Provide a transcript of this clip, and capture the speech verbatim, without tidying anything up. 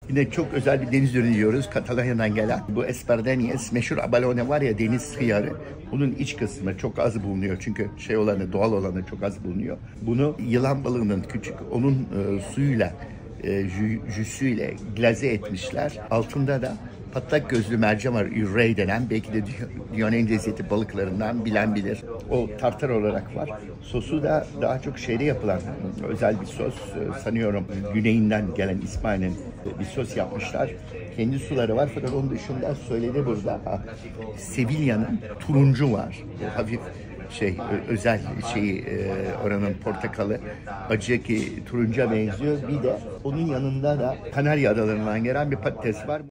Yine çok özel bir deniz ürünü yiyoruz. Katalonya'dan gelen. Bu Espardenyes, meşhur abalone var ya, deniz hıyarı. Bunun iç kısmı çok az bulunuyor. Çünkü şey olanı, doğal olanı çok az bulunuyor. Bunu yılan balığının küçük, onun e, suyuyla, e, jü, jüsüyle glaze etmişler. Altında da patlak gözlü mercan var, ürey denen. Belki de dünyanın en lezzetli balıklarından, bilen bilir. O tartar olarak var. Sosu da daha çok şeyde yapılan özel bir sos. Sanıyorum güneyinden gelen İspanya'nın bir sos yapmışlar. Kendi suları var fakat onun dışında söyledi burada. Sevilla'nın turuncu var. O hafif şey, özel şeyi, oranın portakalı acı ki turunca benziyor. Bir de onun yanında da Kanarya Adaları'ndan gelen bir patates var.